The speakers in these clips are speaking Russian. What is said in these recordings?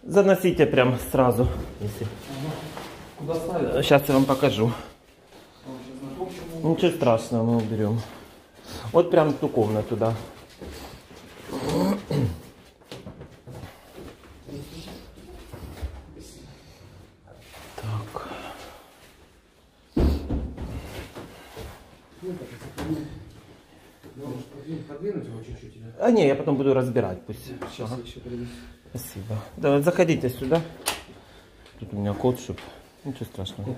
Заносите прям сразу. Если... Ага. Куда ставить? Сейчас я вам покажу. Ничего страшного, мы уберем. Вот прям в ту комнату, да. Так. Подвинуть его чуть-чуть? А не, я потом буду разбирать, пусть. Сейчас я еще приду. Спасибо. Да, заходите сюда. Тут у меня кот, чтоб... Ничего страшного.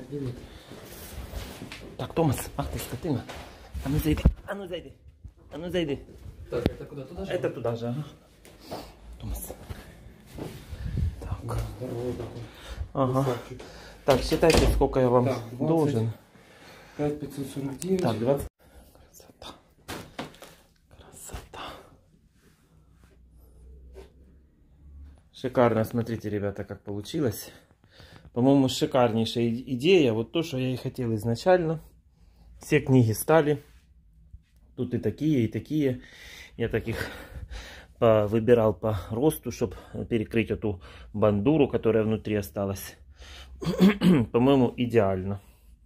Так, Томас, ах ты скотина. А ну зайди, а ну зайди. А ну зайди. Так, это куда? Туда же? Это туда же, ага. Томас. Так. Здорово такой. Ага. Красавчик. Так, считайте, сколько я вам Так, 20. должен. 5549. Так, 20. Красота. Красота. Шикарно, смотрите, ребята, как получилось. По-моему, шикарнейшая идея. Вот то, что я и хотел изначально. Все книги стали. Тут и такие, и такие. Я таких выбирал по росту, чтобы перекрыть эту бандуру, которая внутри осталась. По-моему, идеально.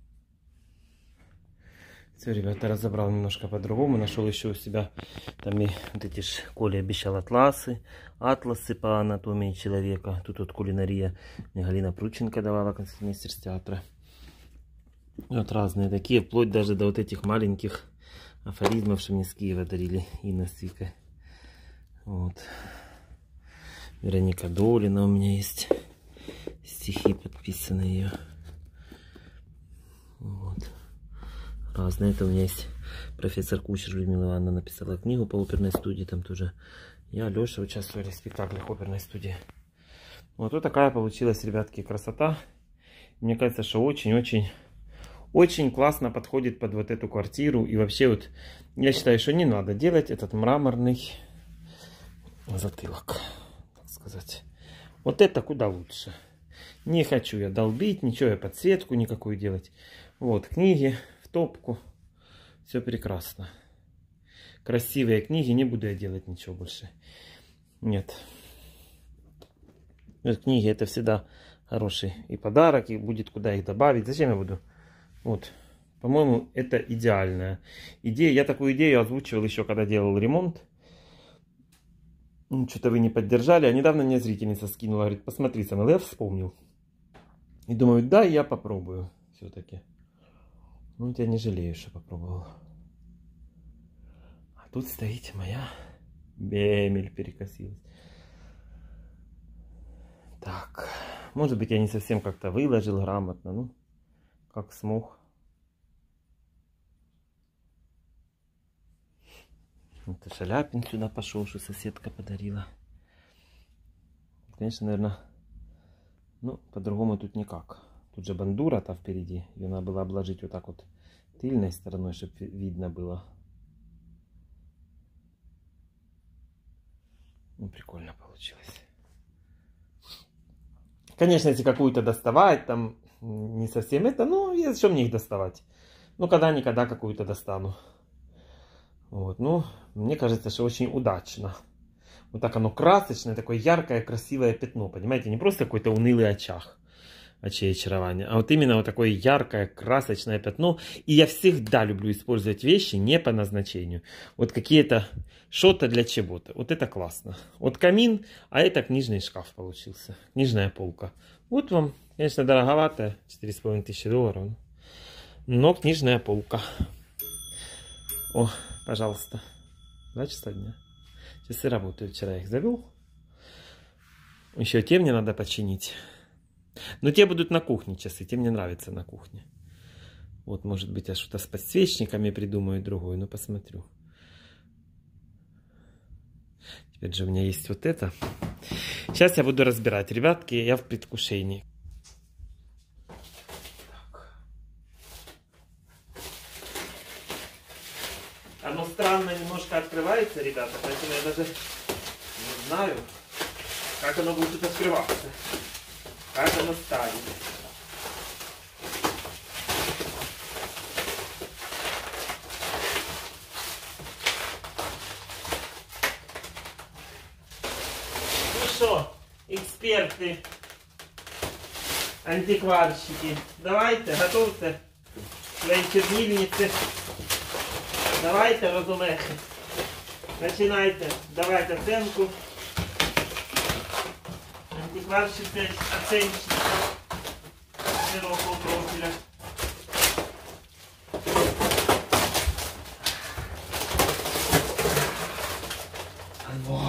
Все, ребята, разобрал немножко по-другому. Нашел еще у себя там и вот эти ж, Коля обещал атласы по анатомии человека. Тут вот кулинария. Мне Галина Прученко давала, концертмейстер с театра. Вот разные такие, вплоть даже до вот этих маленьких афоризмов, что мне с Киева дарили Инна с Викой. Вот. Вероника Долина у меня есть. Стихи подписаны ее. Вот. Разные. Это у меня есть профессор Кучер Людмила Ивановна написала книгу по оперной студии. Там тоже я, Леша участвовали в спектаклях оперной студии. Вот такая получилась, ребятки, красота. Мне кажется, что очень классно подходит под вот эту квартиру. И вообще вот я считаю, что не надо делать этот мраморный затылок, так сказать. Вот это куда лучше. Не хочу я долбить, ничего я подсветку никакую делать. Вот книги в топку. Все прекрасно. Красивые книги, не буду я делать ничего больше. Нет. Книги это всегда хороший и подарок, и будет куда их добавить. Зачем я буду? Вот. По-моему, это идеальная идея. Я такую идею озвучивал еще, когда делал ремонт. Что-то вы не поддержали. А недавно мне зрительница скинула. Говорит, посмотри, Самвел, я вспомнил. И думаю, да, я попробую все-таки. Ну, я не жалею, что попробовал. А тут стоит моя бемель перекосилась. Так. Может быть, я не совсем как-то выложил грамотно. Ну, как смог. Это Шаляпин сюда пошел, что соседка подарила. Конечно, наверное, ну, по-другому тут никак. Тут же бандура-то впереди. Ее надо было обложить вот так вот тыльной стороной, чтобы видно было. Ну, прикольно получилось. Конечно, если какую-то доставать, там не совсем это, ну, зачем мне их доставать? Ну, когда-никогда какую-то достану. Вот, ну, мне кажется, что очень удачно. Вот так оно красочное, такое яркое, красивое пятно, понимаете? Не просто какой-то унылый очаг, очей очарования, а вот именно вот такое яркое, красочное пятно. И я всегда люблю использовать вещи не по назначению. Вот какие-то что-то для чего-то. Вот это классно. Вот камин, а это книжный шкаф получился. Книжная полка. Вот вам, конечно, дороговатая, 4500 долларов. Но книжная полка. О, пожалуйста. 2 часа дня. Часы работают. Вчера я их завел. Еще те мне надо починить. Но те будут на кухне часы. Те мне нравятся на кухне. Вот, может быть, я что-то с подсвечниками придумаю другое. Ну, посмотрю. Теперь же у меня есть вот это. Сейчас я буду разбирать. Ребятки, я в предвкушении. Оно странно немножко открывается, ребята, поэтому я даже не знаю, как оно будет открываться. Как оно станет. Ну что, эксперимент. эксперты, антикварщики. Давайте, готовьте свои чернильницы. Давайте, розумехи. Начинайте давать оценку. Антикварщики, оценщики широкого профиля. Алло.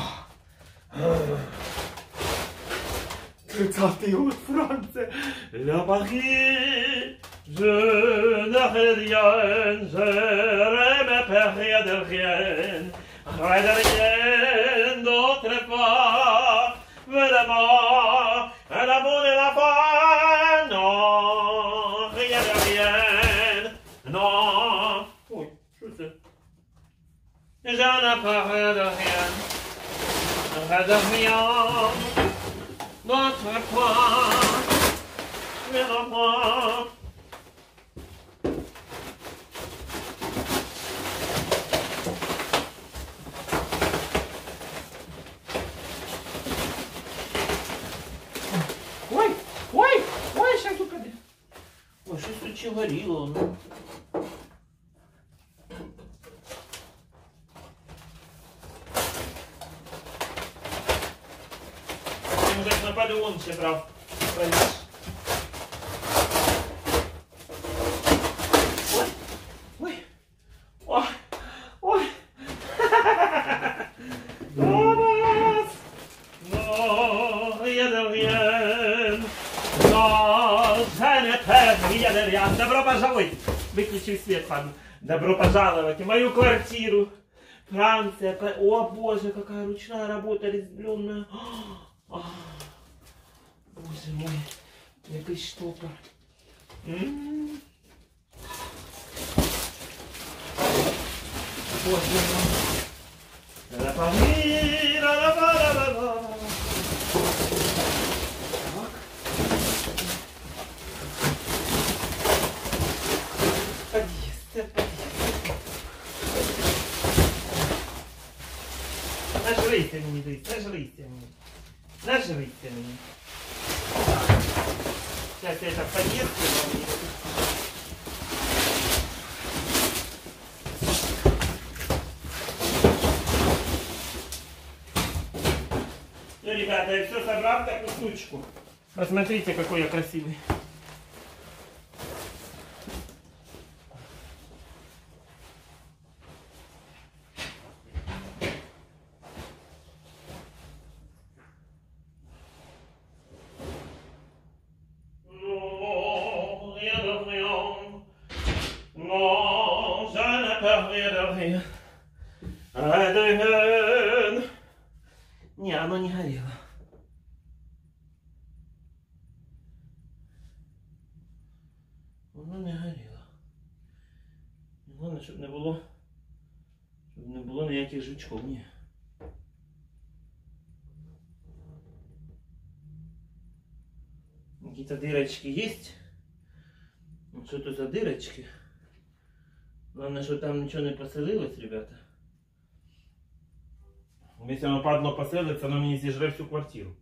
30-й год, Франция. La Paris, je n'ai rien, je ne peux rien de rien. Rien de rien d'autre part, vraiment, un amour de la fin, non, rien de rien, non. Oui, je sais. Je n'ai pas rien de rien, rien de rien. D'autre part, vraiment. Ой, сейчас упаде. Ой, щось тут ще горіло, ну. Може, Наполеон ще брав. Ой. Добро пожаловать! Выключи свет, ладно. Добро пожаловать в мою квартиру. Франция. О боже, какая ручная работа резбленная. Боже мой, який штопор. Боже мой. Нажрися мені, дивись, нажрися мені. Нажрися мені. Сейчас я это подъезду вам. Ну, ребята, я все собрал в такую штучку. Посмотрите, какой я красивый. Не, оно не горело. Воно не горіло. Головне, щоб не було ніяких жучков. Ні. Какие-то дырочки есть. Ну, что это за дырочки? Главное, что там ничего не поселилось, ребята. Если оно по одно поселится, оно мне зажрет всю квартиру.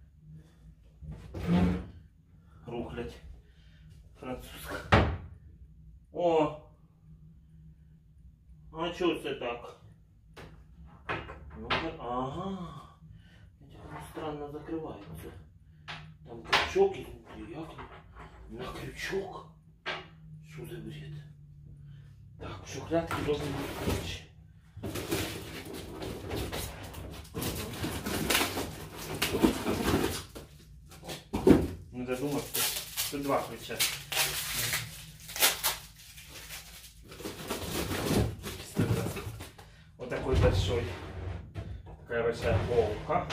Рухлядь. Французская. О! А что это так? Ну-ка, ага. Эти странно закрываются. Там крючок изнутри. На крючок. Что за бред? Так, шухлядки должны быть ключи. Не додумався. Тут два ключа. Вот такой большой. Такая большая полка.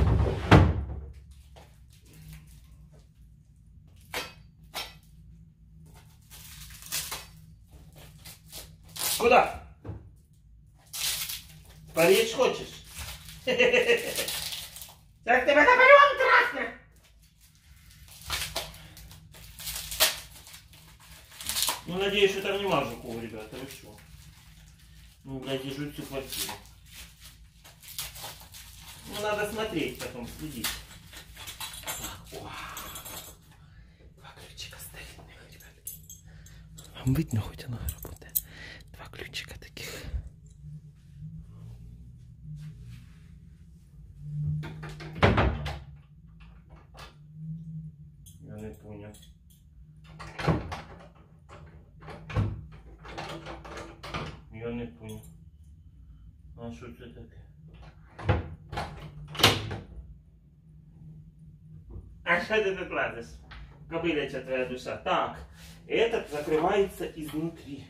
Куда? Поречь хочешь? Так тебя Наполеон трахнет! Ну, надеюсь, что там нема жуков, ребята, вы что? Ну, блядь, и жуть всю квартиру. Ну, надо смотреть потом, следить. видно, хоть оно работает. Два ключика таких. Я не понял. Я не понял. А что это такое? А что ты тут лазишь? Кобыляча твоя душа. Так, этот закрывается изнутри.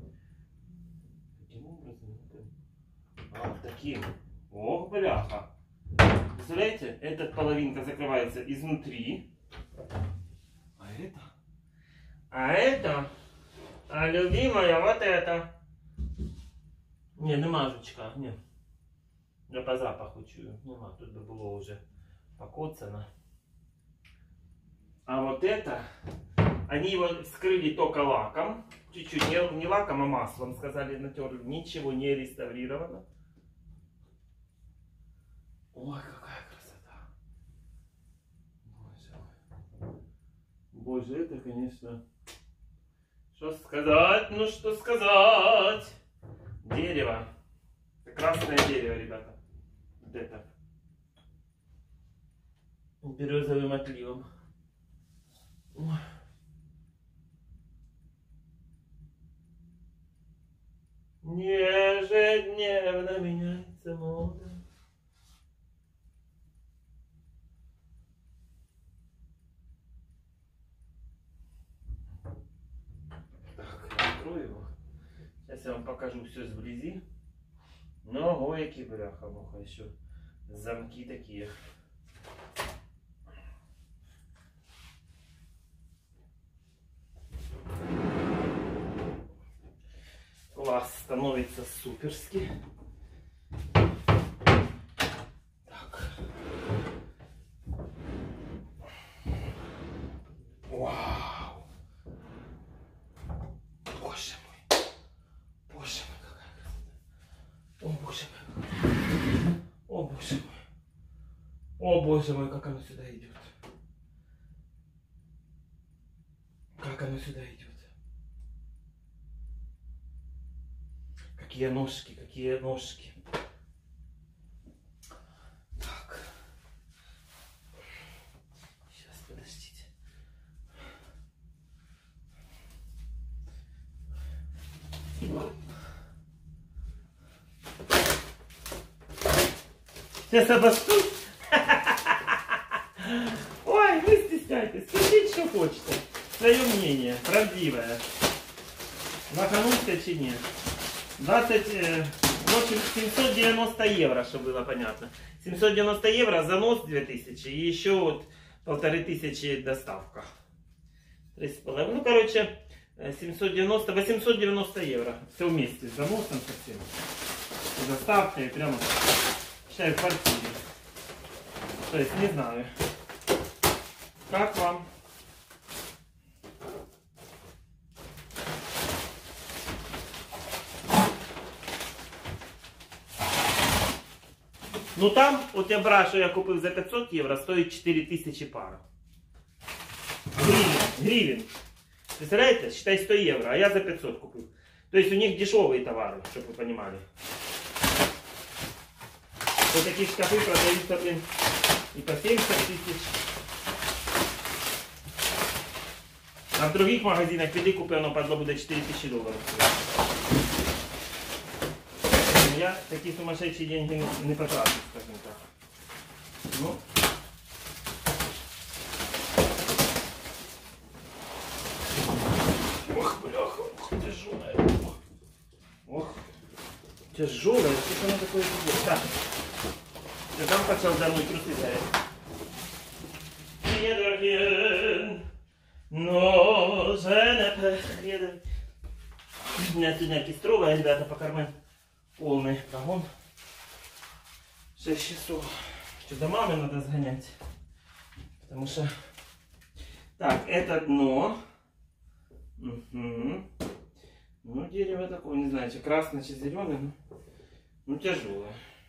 Каким образом? А, таким. Ох, бляха. Представляете, эта половинка закрывается изнутри. А любимая вот это. Не, нема жучка, не. Я по запаху чую. Нема, тут бы было уже покоцано. А вот это, они его скрыли только лаком. Чуть-чуть, не лаком, а маслом, сказали, натерли. Ничего не реставрировано. Ой, какая красота. Боже, это, конечно... Что сказать? Ну, что сказать? Дерево. Это красное дерево, ребята. Вот это. Березовым отливом. Ой. Ежедневно меняется мода. Так, я открою его. Сейчас я вам покажу все сблизи. Но, ой, какие бляха-муха, еще замки такие. Класс, становится суперски. Так. Вау! Боже мой! Боже мой, какая красота! О, боже мой! О, боже мой! О, боже мой, как оно сюда идет! Как оно сюда идет! Какие ножки, какие ножки. Так. Сейчас, подождите. Сейчас обосту. Ой, вы стесняйтесь. Скажите, что хочете. Свое мнение, правдивое. Лохануться чи нет. 790 евро, чтобы было понятно. 790 евро, занос 2000 и еще вот 1500 доставка. 3,5. Ну, короче, 890 евро. Все вместе с заносом совсем. И доставкой прямо, считай, в квартире. То есть, не знаю. Как вам? Ну там, от я бра, що я купив за 500 євро, стоїть 4000 пара. Гривен. Представляете? Считай 100 евро, а я за 500 купил. То есть у них дешевые товары, чтобы вы понимали. Вот такие шкафы продаются, блин, и по 70 тысяч. А в других магазинах піди купи, оно подло буде 4000 долларов. Я такие сумасшедшие деньги не потрачу, скажем так. Ну. Ох, бляха, ох, тяжелая. Ох, тяжелая, что она такое делает? Так, я там хотел домой трусы взять. Но же не приеду. У меня сегодня оркестровая, ребята, по карману. Полный прогон. 6 часов. Что, до мамы надо сгонять. Потому что... Так, это дно. Угу. Ну, дерево такое, не знаю, че красное, че зеленое. Ну, тяжелое.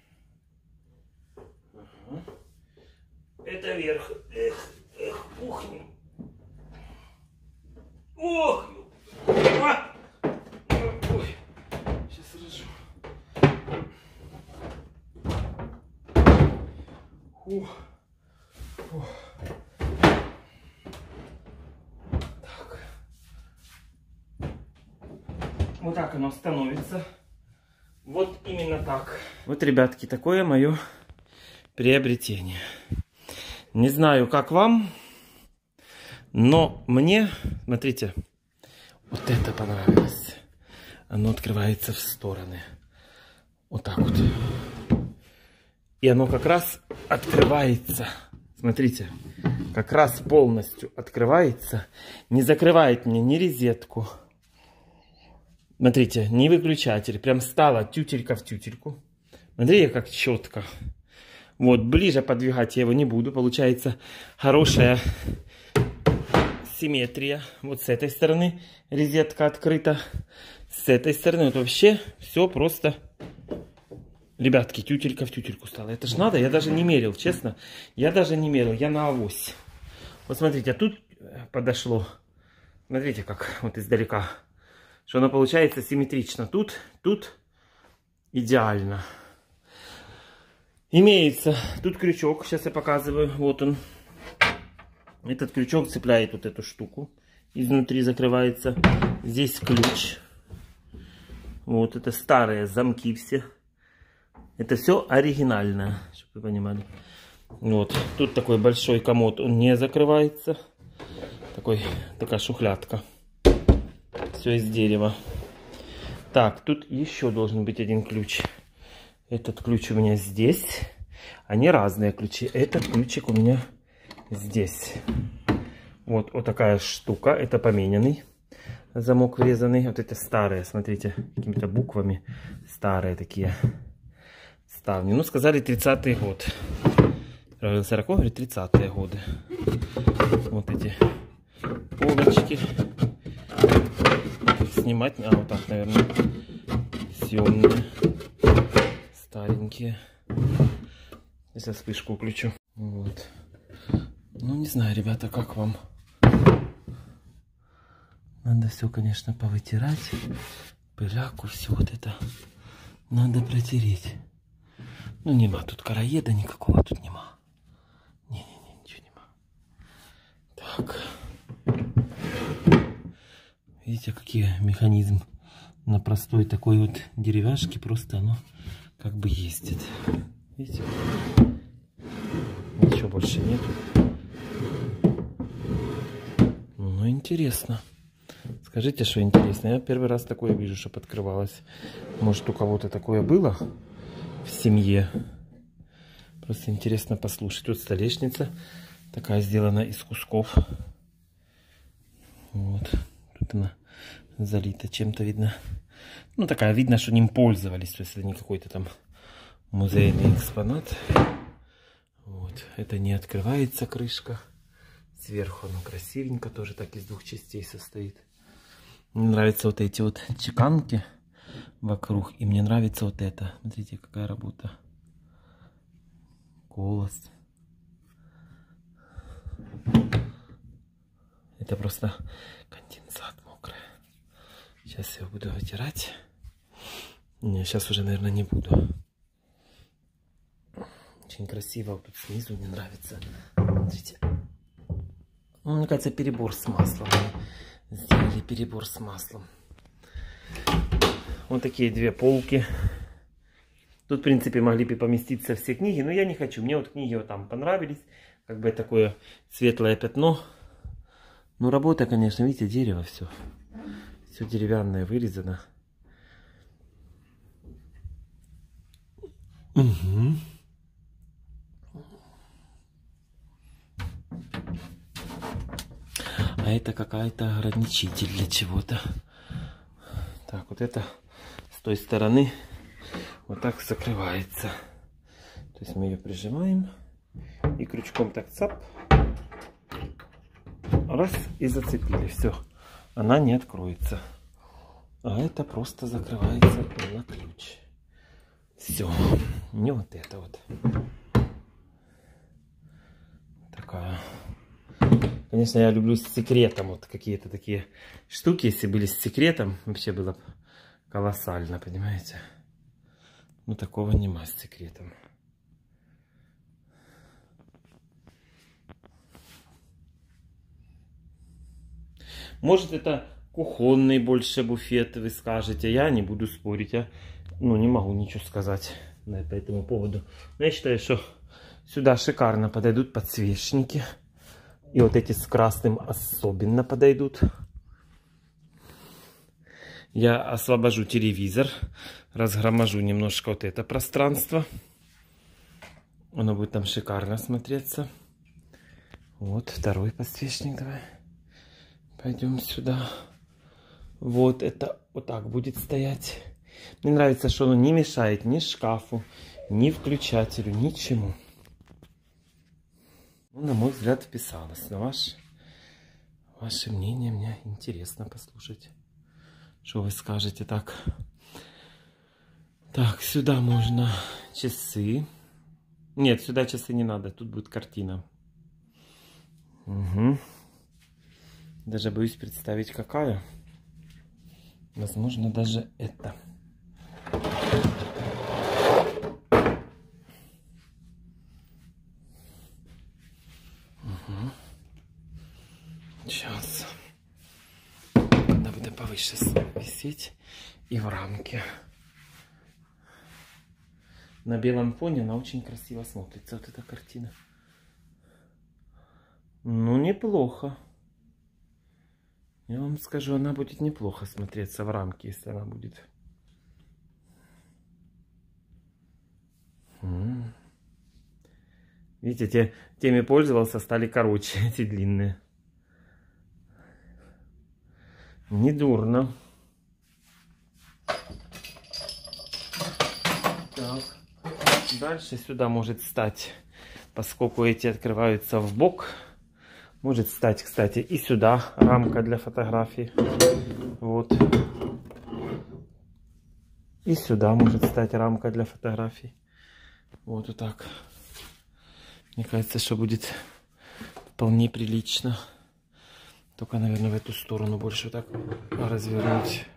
Ага. Это верх. Эх, эх, пухнем. Ох! А! Так. Вот так оно становится. Вот именно так. Вот, ребятки, такое мое приобретение. Не знаю, как вам, но мне, смотрите, вот это понравилось. Оно открывается в стороны. Вот так вот. И оно как раз открывается. Смотрите, как раз полностью открывается. Не закрывает мне ни розетку. Смотрите, не выключатель. Прям стала тютелька в тютельку. Смотрите, как четко. Вот, ближе подвигать я его не буду. Получается хорошая симметрия. Вот с этой стороны розетка открыта. С этой стороны вот вообще все просто... Ребятки, тютелька в тютельку стала. Это ж надо, я даже не мерил, честно. Я даже не мерил, я на авось. Вот смотрите, а тут подошло. Смотрите, как вот издалека. Что оно получается симметрично. Тут идеально. Имеется тут крючок, сейчас я показываю. Вот он. Этот крючок цепляет вот эту штуку. Изнутри закрывается. Здесь ключ. Вот это старые замки все. Это все оригинальное, чтобы вы понимали. Вот. Тут такой большой комод, он не закрывается. Такая шухлядка. Все из дерева. Так, тут еще должен быть один ключ. Этот ключ у меня здесь. Они разные ключи. Этот ключик у меня здесь. Вот такая штука. Это поменянный замок врезанный. Вот это старые, смотрите, какими-то буквами. Старые такие. Ставни. Ну, сказали 30-й год. 40 говорит 30-е годы. Вот эти полочки. Снимать. А, вот так, наверное. Съемные. Старенькие. Сейчас вспышку включу. Вот. Ну, не знаю, ребята, как вам. Надо все, конечно, повытирать. Пыляку, все вот это. Надо протереть. Ну, нема тут короеда никакого, тут нема. Не-не-не, ничего нема. Так. Видите, какие механизм на простой такой вот деревяшке. Просто оно как бы ездит. Видите? Ничего больше нет. Ну, интересно. Скажите, что интересно. Я первый раз такое вижу, чтобы открывалось. Может, у кого-то такое было в семье. Просто интересно послушать. Тут столешница такая сделана из кусков. Вот. Тут она залита чем-то, видно. Ну, такая, видно, что ним пользовались. То есть это не какой-то там музейный экспонат. Вот. Это не открывается крышка. Сверху оно красивенько. Тоже так из двух частей состоит. Мне нравятся вот эти вот чеканки вокруг. И мне нравится вот это. Смотрите, какая работа. Голос. Это просто конденсат мокрый. Сейчас я его буду вытирать. Не, сейчас уже, наверное, не буду. Очень красиво. Вот тут снизу мне нравится. Смотрите. Ну, мне кажется, перебор с маслом. Сделали перебор с маслом. Вот такие две полки. Тут, в принципе, могли бы поместиться все книги, но я не хочу. Мне вот книги вот там понравились. Как бы такое светлое пятно. Ну, работа, конечно, видите, дерево все. Все деревянное вырезано. Угу. А это какая-то ограничитель для чего-то. Так, вот это с той стороны вот так закрывается. То есть мы ее прижимаем и крючком так цап. Раз и зацепили. Все. Она не откроется. А это просто закрывается на ключ. Все. Не вот это вот. Такая. Конечно, я люблю с секретом. Вот какие-то такие штуки. Если были с секретом, вообще было колоссально, понимаете? Но такого нема с секретом. Может, это кухонный больше буфет, вы скажете. Я не буду спорить. Я, ну, не могу ничего сказать по этому поводу. Но я считаю, что сюда шикарно подойдут подсвечники. И вот эти с красным особенно подойдут. Я освобожу телевизор. Разгроможу немножко вот это пространство. Оно будет там шикарно смотреться. Вот второй подсвечник. Давай. Пойдем сюда. Вот это вот так будет стоять. Мне нравится, что оно не мешает ни шкафу, ни включателю, ничему. Ну, на мой взгляд, вписалось. Но ваше мнение мне интересно послушать. Что вы скажете? Так, сюда можно часы. Нет, сюда часы не надо. Тут будет картина. Угу. Даже боюсь представить, какая. Возможно, даже это. Угу. Сейчас. Она будет повыше висеть и в рамке. На белом фоне она очень красиво смотрится. Вот эта картина. Ну, неплохо. Я вам скажу, она будет неплохо смотреться в рамке, если она будет. Видите, теми пользовался, стали короче, эти длинные. Недурно. Так. Дальше сюда может стать, поскольку эти открываются в бок, может стать, кстати, и сюда рамка для фотографий. Вот. И сюда может стать рамка для фотографий. Вот так. Мне кажется, что будет вполне прилично. Только, наверное, в эту сторону больше так развернуть.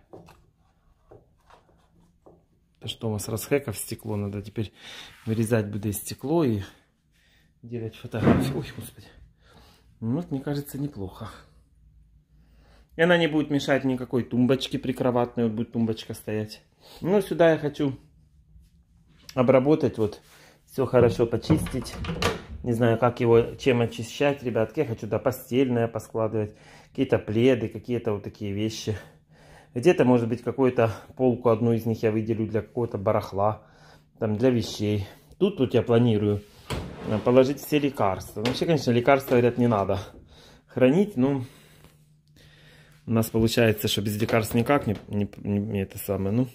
Это что у нас расхэков стекло? Надо теперь вырезать будет стекло и делать фотографии. Ой, господи. Ну, вот, мне кажется, неплохо. И она не будет мешать никакой тумбочке прикроватной. Вот будет тумбочка стоять. Ну, сюда я хочу обработать. Вот, все хорошо почистить. Не знаю, как его, чем очищать, ребятки. Я хочу туда постельное поскладывать. Какие-то пледы, какие-то вот такие вещи. Где-то, может быть, какую-то полку, одну из них я выделю для какого-то барахла. Там, для вещей. Тут вот я планирую положить все лекарства. Вообще, конечно, лекарства, говорят, не надо хранить. Но у нас получается, что без лекарств никак не это самое. Ну,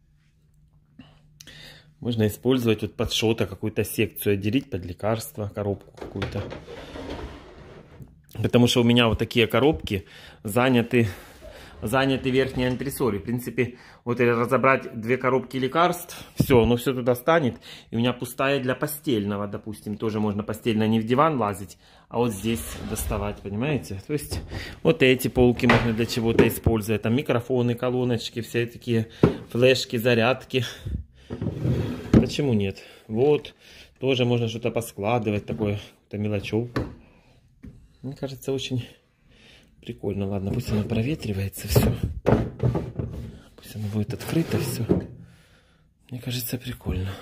можно использовать вот под что-то, какую-то секцию отделить под лекарства, коробку какую-то. Потому что у меня вот такие коробки заняты верхние антресоли. В принципе, вот если разобрать две коробки лекарств, все, оно все туда станет. И у меня пустая для постельного, допустим. Тоже можно постельно не в диван лазить, а вот здесь доставать, понимаете? То есть, вот эти полки можно для чего-то использовать. Там микрофоны, колоночки, все такие флешки, зарядки. Почему нет? Вот, тоже можно что-то поскладывать, такое, какую-то мелочевку. Мне кажется, очень прикольно. Ладно, пусть оно проветривается все. Пусть оно будет открыто все. Мне кажется, прикольно.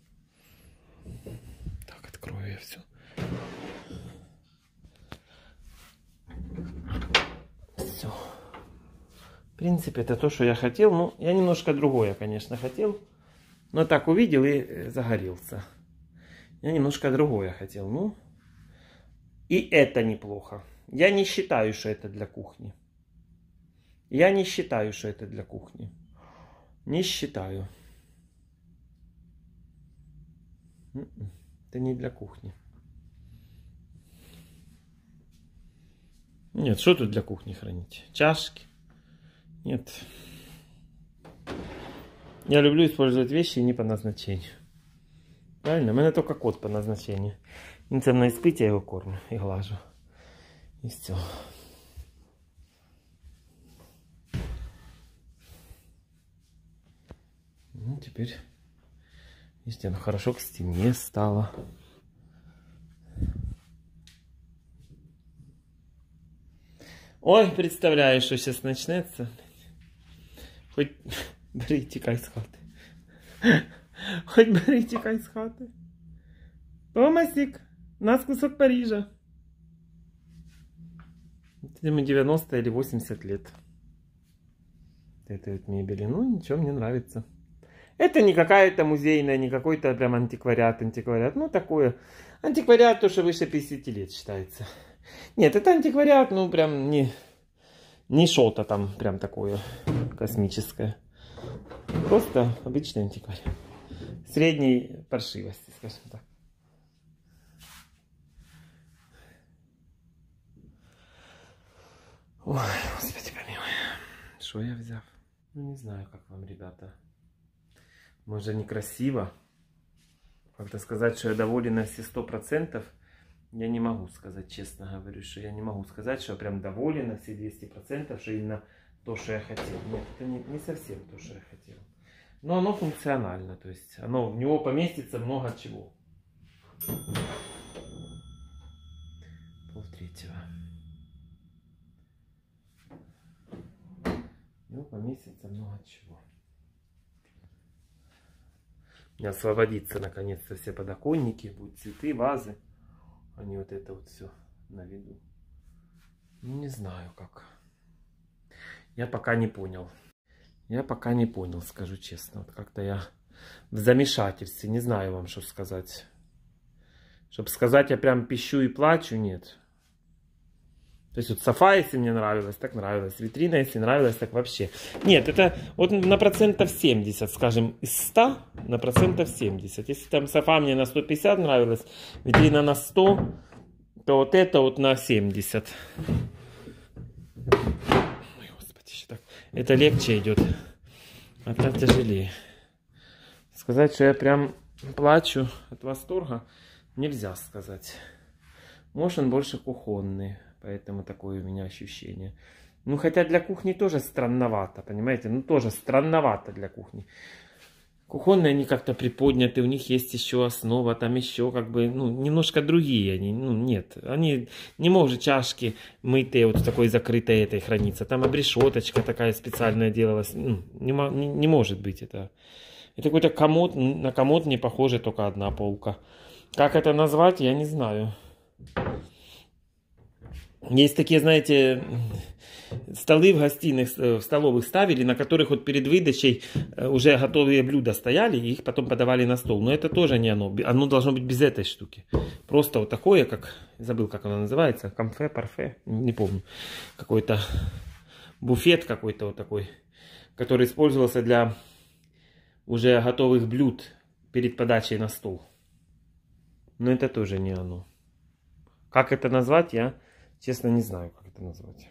Так, открою я все. Все. В принципе, это то, что я хотел. Ну, я немножко другое, конечно, хотел. Но так увидел и загорелся. Я немножко другое хотел. Ну, и это неплохо. Я не считаю, что это для кухни. Я не считаю, что это для кухни. Не считаю. Это не для кухни. Нет, что тут для кухни хранить? Чашки? Нет. Я люблю использовать вещи не по назначению. Правильно? У меня только кот по назначению. Он со мной спит, я его кормлю и глажу. И все. Ну, теперь, видите, оно хорошо к стене стало. Ой, представляю, что сейчас начнется. Хоть бери, тікай з хати. Хоть бери, тікай з хати. Томасик, у нас кусок Парижа. Ему 90 или 80 лет. Этой вот мебели. Ну, ничего, мне нравится. Это не какая-то музейная, не какой-то прям антиквариат. Ну, такое. Антиквариат, то, что выше 50 лет считается. Нет, это антиквариат, ну, прям не что-то там прям такое космическое. Просто обычный антиквариат. Средней паршивости, скажем так. Ой, господи помилуй. Что я взял? Ну, не знаю, как вам, ребята. Может, некрасиво. Как-то сказать, что я доволен на все 100%. Я не могу сказать, честно говорю, что я не могу сказать, что я прям доволен на все 200%, что именно то, что я хотел. Нет, это не совсем то, что я хотел. Но оно функционально, то есть в него поместится много чего. 2:30. В него поместится много чего. У меня освободится наконец-то все подоконники, будут цветы, вазы. А не вот это вот все на виду. Ну, не знаю как. Я пока не понял. Скажу честно. Вот как-то я в замешательстве. Не знаю вам, что сказать. Чтобы сказать, я прям пищу и плачу, нет. То есть вот софа, если мне нравилось, так нравилось. Витрина, если нравилось, так вообще. Нет, это вот на 70%, скажем, из 100 на 70%. Если там софа мне на 150 нравилась, витрина на 100, то вот это вот на 70. Ой, господи, еще так. Это легче идет, а так тяжелее. Сказать, что я прям плачу от восторга, нельзя сказать. Может, он больше кухонный. Поэтому такое у меня ощущение. Ну, хотя для кухни тоже странновато, понимаете? Ну, тоже странновато для кухни. Кухонные они как-то приподняты, у них есть еще основа, там еще как бы, ну, немножко другие они. Ну, нет, они не могут чашки мытые вот в такой закрытой этой храниться. Там обрешеточка такая специальная делалась. Ну, не может быть это. Это какой-то комод, на комод не похоже только одна полка. Как это назвать, я не знаю. Есть такие, знаете, столы в гостиных, в столовых ставили, на которых вот перед выдачей уже готовые блюда стояли, и их потом подавали на стол. Но это тоже не оно. Оно должно быть без этой штуки. Просто вот такое, как, забыл, как оно называется, камфе, парфе, не помню. Какой-то буфет какой-то вот такой, который использовался для уже готовых блюд перед подачей на стол. Но это тоже не оно. Как это назвать, я... честно, не знаю, как это назвать.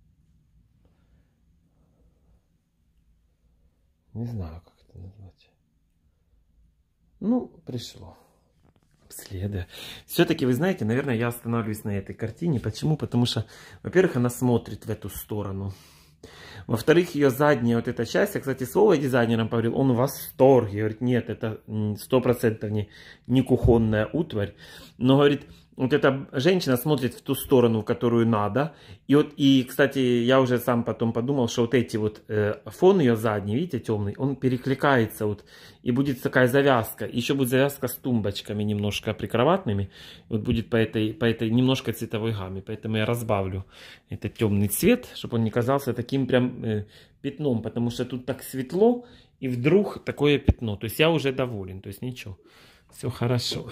Не знаю, как это назвать. Ну, пришло. Обследуя. Все-таки, вы знаете, наверное, я остановлюсь на этой картине. Почему? Потому что, во-первых, она смотрит в эту сторону. Во-вторых, ее задняя вот эта часть, я, кстати, с Вовой дизайнером поговорил, он в восторге. Говорит, нет, это 100% не кухонная утварь. Но, говорит, вот эта женщина смотрит в ту сторону, в которую надо. И вот, и, кстати, я уже сам потом подумал, что вот эти вот фон ее задний, видите, темный, он перекликается вот. И будет такая завязка. Еще будет завязка с тумбочками немножко прикроватными. Вот будет по этой немножко цветовой гамме. Поэтому я разбавлю этот темный цвет, чтобы он не казался таким прям пятном. Потому что тут так светло, и вдруг такое пятно. То есть я уже доволен. То есть ничего. Все хорошо.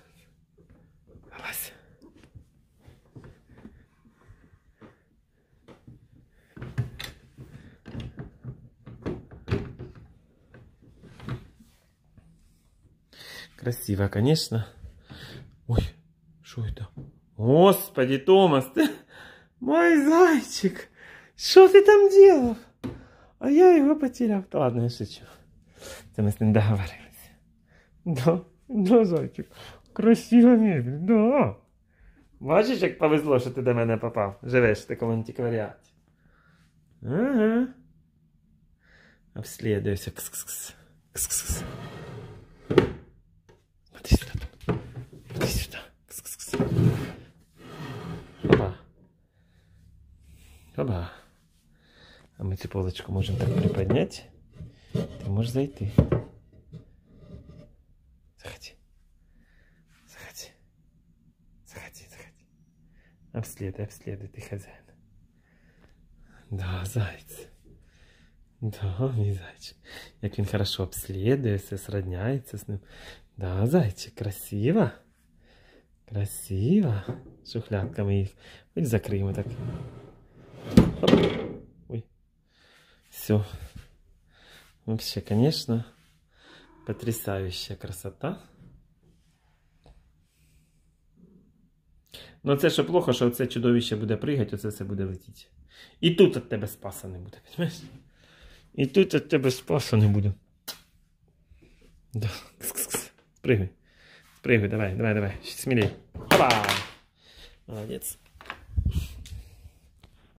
Красиво, конечно. Ой, что это? Господи, Томас, ты мой зайчик. Что ты там делал? А я его потерял. Ладно, я шучу. Это мы с ним договорились. Да, зайчик. Красиво мебель, да. Бачиш, як повезло, що ти до мене попав. Живеш в такому антикваріаті. Ага. Обслідуйся. Кс-кс-кс. Кс-кс-кс. Иди сюда. Иди сюда. Кс-кс-кс. Опа. Оба. А мы эту полочку можем так приподнять. Ты можешь зайти. Заходи. Заходи. Заходи, заходи. Обследуй, ты хозяин. Да, зайц. Да, мій зайчик. Як він хорошо обслідує, все сродняється з ним. Да, зайчик, красиво. Красиво. Шухлядками їх. Ось закриємо так. Оп. Ой. Все. Вообще, конечно, потрясающая красота. Ну це ще плохо, що це чудовище буде пригати, оце все буде летіти. І тут від тебе спаса не буде, розумієш? І тут від тебе спаса не буде. Да. Спригуй. Спригуй, давай. Смелей. Опа! Молодець.